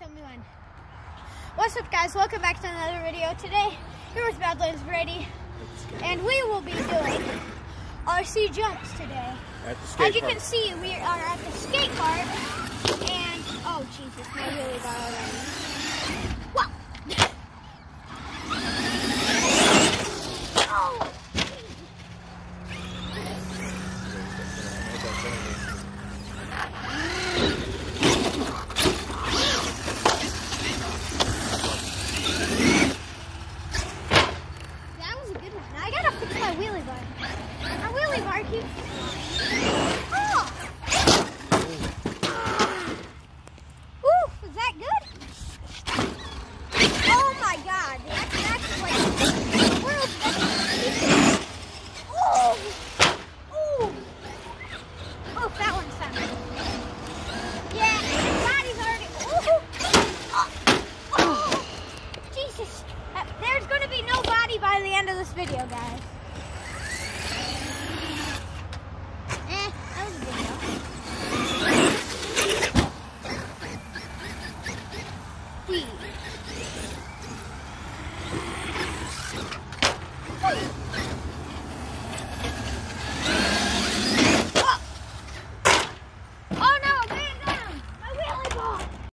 tell me when. What's up, guys? Welcome back to another video. Today, here with Badlands Brady, and we will be doing RC jumps today. At the skate As you park. can see, we are at the skate park, and oh Jesus, my wheelie got out on me.